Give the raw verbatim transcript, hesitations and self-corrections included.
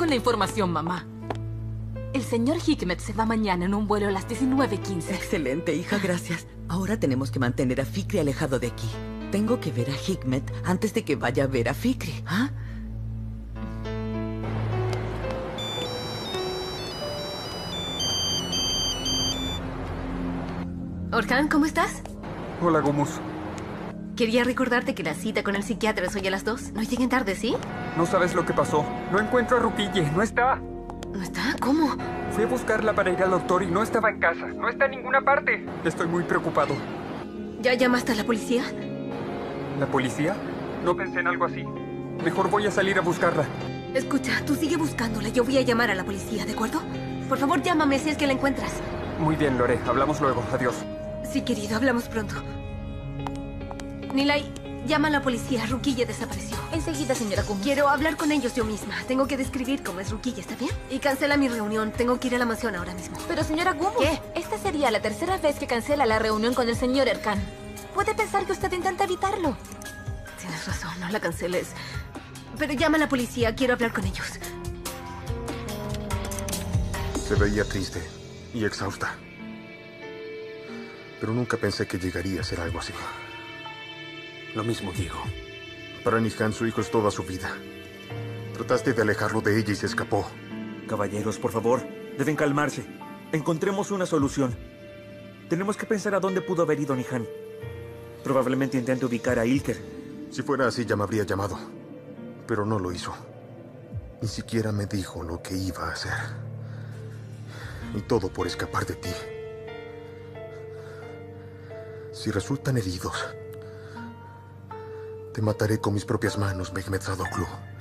tengo la información, mamá. El señor Hikmet se va mañana en un vuelo a las diecinueve quince. Excelente, hija, gracias. Ahora tenemos que mantener a Fikri alejado de aquí. Tengo que ver a Hikmet antes de que vaya a ver a Fikri. ¿Ah? Orhan, ¿cómo estás? Hola, Gumus. Quería recordarte que la cita con el psiquiatra es hoy a las dos. No lleguen tarde, ¿sí? No sabes lo que pasó. No encuentro a Rukiye. No está. ¿No está? ¿Cómo? Fui a buscarla para ir al doctor y no estaba en casa. No está en ninguna parte. Estoy muy preocupado. ¿Ya llamaste a la policía? ¿La policía? No pensé en algo así. Mejor voy a salir a buscarla. Escucha, tú sigue buscándola. Yo voy a llamar a la policía, ¿de acuerdo? Por favor, llámame si es que la encuentras. Muy bien, Lore. Hablamos luego. Adiós. Sí, querido, hablamos pronto. Nilay, llama a la policía. Rukiye desapareció. Enseguida, señora Gumus. Quiero hablar con ellos yo misma. Tengo que describir cómo es Rukiye, ¿está bien? Y cancela mi reunión. Tengo que ir a la mansión ahora mismo. Pero, señora Gumus, ¿qué? Esta sería la tercera vez que cancela la reunión con el señor Erkan. Puede pensar que usted intenta evitarlo. Tienes razón, no la canceles. Pero llama a la policía. Quiero hablar con ellos. Se veía triste y exhausta. Pero nunca pensé que llegaría a ser algo así. Lo mismo digo. Para Nihan, su hijo es toda su vida. Trataste de alejarlo de ella y se escapó. Caballeros, por favor, deben calmarse. Encontremos una solución. Tenemos que pensar a dónde pudo haber ido Nihan. Probablemente intente ubicar a Ilker. Si fuera así, ya me habría llamado. Pero no lo hizo. Ni siquiera me dijo lo que iba a hacer. Y todo por escapar de ti. Si resultan heridos, te mataré con mis propias manos, Mehmet Sadoklu.